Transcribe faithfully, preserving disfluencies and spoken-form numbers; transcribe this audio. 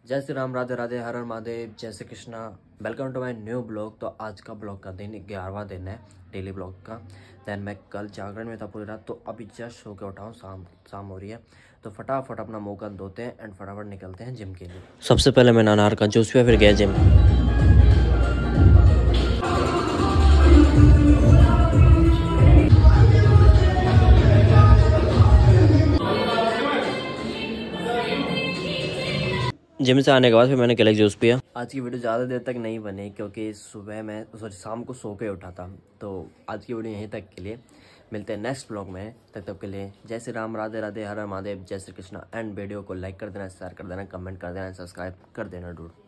जय श्री राम, राधे राधे, हर हर महादेव, जय Shri Krishna. Welcome to my new blog. तो आज का ब्लॉग का दिन ग्यारहवां दिन है डेली ब्लॉग का। दैन मैं कल जागरण में था पूरी रात, तो अभी जस्ट सो के उठा हूँ। शाम शाम हो रही है, तो फटाफट अपना मुँह कान धोते हैं एंड फटाफट निकलते हैं जिम के लिए। सबसे पहले मैंने अनार का जूस पिया, फिर गया जिम। जिम से आने के बाद फिर मैंने केले का जूस पिया। आज की वीडियो ज़्यादा देर तक नहीं बनी क्योंकि सुबह मैं सॉरी शाम को सो के उठा था। तो आज की वीडियो यहीं तक के लिए, मिलते हैं नेक्स्ट ब्लॉग में। तब तक के लिए जय श्री राम, राधे राधे, हर हर महादेव, जय श्री कृष्णा। एंड वीडियो को लाइक कर देना, शेयर कर देना, कमेंट कर देना, सब्सक्राइब कर देना डूड।